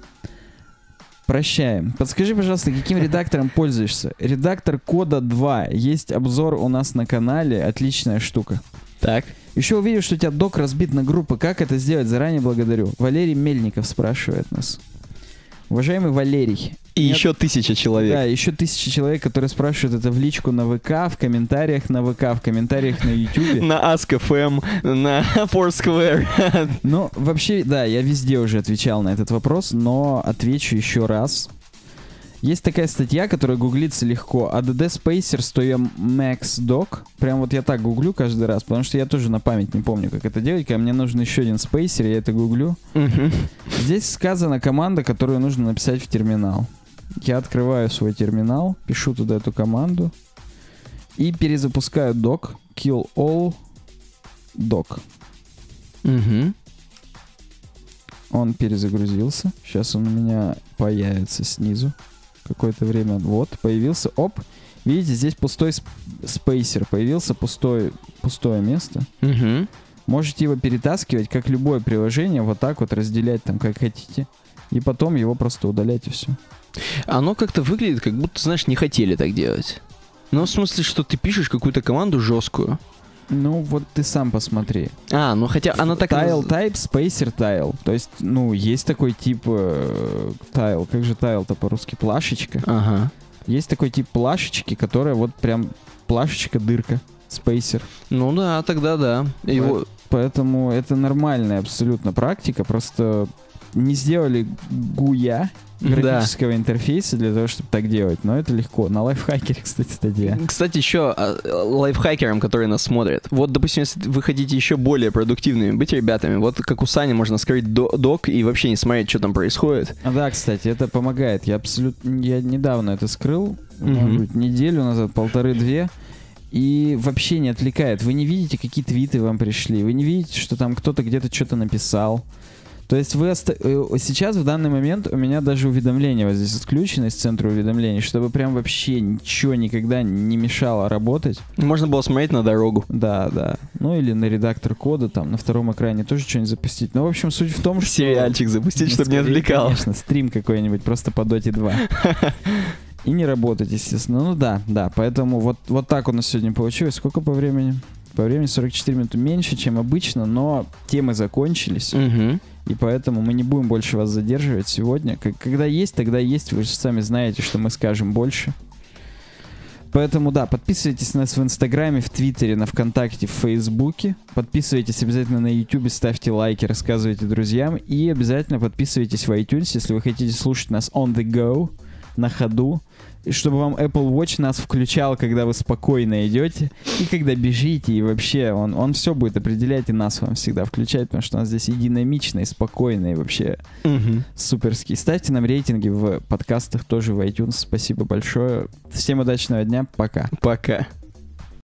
Прощаем. Подскажи, пожалуйста, каким редактором пользуешься? Редактор кода два. Есть обзор у нас на канале. Отличная штука. Так. Еще увидел, что у тебя док разбит на группы. Как это сделать? Заранее благодарю. Валерий Мельников спрашивает нас. Уважаемый Валерий. И нет... еще тысяча человек. Да, еще тысяча человек, которые спрашивают это в личку на ВК, в комментариях на ВК, в комментариях на Ютубе. На Ask эф эм, на Foursquare. Ну, вообще, да, я везде уже отвечал на этот вопрос, но отвечу еще раз. Есть такая статья, которая гуглится легко. эй ди ди Spacer сто Max Doc. Прям вот я так гуглю каждый раз, потому что я тоже на память не помню, как это делать. Когда мне нужен еще один спейсер, я это гуглю. Uh-huh. Здесь сказана команда, которую нужно написать в терминал. Я открываю свой терминал, пишу туда эту команду и перезапускаю doc. Kill all doc. Uh-huh. Он перезагрузился. Сейчас он у меня появится снизу. Какое-то время. Вот, появился. Оп. Видите, здесь пустой спейсер. Появился пустой, пустое место. Угу. Можете его перетаскивать, как любое приложение, вот так вот разделять там, как хотите. И потом его просто удалять, и все. Оно как-то выглядит, как будто, знаешь, не хотели так делать. Ну, в смысле, что ты пишешь какую-то команду жесткую. Ну, вот ты сам посмотри. А, ну хотя она так... Tile type, spacer tile. То есть, ну, есть такой тип э, tile. Как же tile-то по-русски? Плашечка. Ага. Есть такой тип плашечки, которая вот прям плашечка-дырка. Spacer. Ну да, тогда да. Его... поэтому это нормальная абсолютно практика, просто не сделали гуя, графического да. интерфейса для того, чтобы так делать, но это легко. На лайфхакере, кстати, статья. Кстати, еще лайфхакерам, которые нас смотрят. Вот, допустим, если вы хотите еще более продуктивными быть ребятами, вот как у Сани можно скрыть док и вообще не смотреть, что там происходит. А, да, кстати, это помогает. Я абсолютно... Я недавно это скрыл, mm-hmm. может быть, неделю назад, полторы-две, и вообще не отвлекает. Вы не видите, какие твиты вам пришли, вы не видите, что там кто-то где-то что-то написал. То есть вы оста... сейчас, в данный момент, у меня даже уведомления вот здесь отключены из центра уведомлений, чтобы прям вообще ничего никогда не мешало работать. Можно было смотреть на дорогу. Да, да. Ну или на редактор кода, там, на втором экране тоже что-нибудь запустить. Ну, в общем, суть в том, что... Сериальчик запустить, ну, чтобы не отвлекал. Конечно, стрим какой-нибудь просто по Доте два. И не работать, естественно. Ну да, да. Поэтому вот, вот так у нас сегодня получилось. Сколько по времени? По времени сорок четыре минуты меньше, чем обычно, но темы закончились. Угу. И поэтому мы не будем больше вас задерживать сегодня. Как, когда есть, тогда есть. Вы же сами знаете, что мы скажем больше. Поэтому, да, подписывайтесь на нас в Инстаграме, в Твиттере, на ВКонтакте, в Фейсбуке. Подписывайтесь обязательно на Ютубе, ставьте лайки, рассказывайте друзьям. И обязательно подписывайтесь в iTunes, если вы хотите слушать нас on the go, на ходу. И чтобы вам Apple Watch нас включал, когда вы спокойно идете, и когда бежите, и вообще он, он все будет определять, и нас вам всегда включать, потому что у нас здесь и динамично, и спокойно, и вообще угу. суперский. Ставьте нам рейтинги в подкастах, тоже в iTunes. Спасибо большое. Всем удачного дня. Пока. Пока.